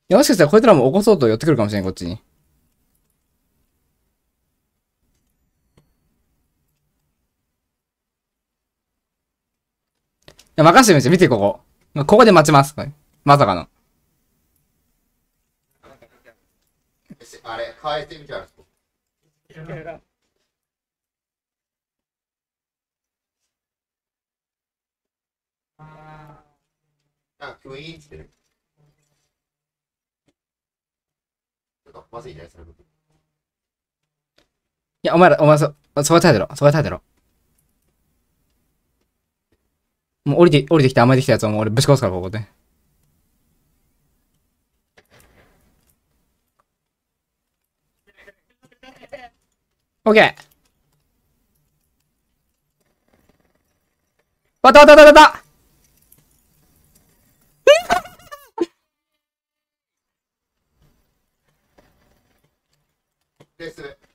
や、もしかしたらこいつらも起こそうと寄ってくるかもしれん、こっちに。いや、任せてみて、見て、ここ。ここで待ちます。まさかの。 あれ、変えてみたら。あ、クイーンってる。ちょっとまずいね、それ。 いや、お前そこ耐えてろ。そこ耐えてろ。もう降りてきて甘えてきたやつをもう俺ぶち殺すから、ここで。オッケー。わったわったわったわった。 です。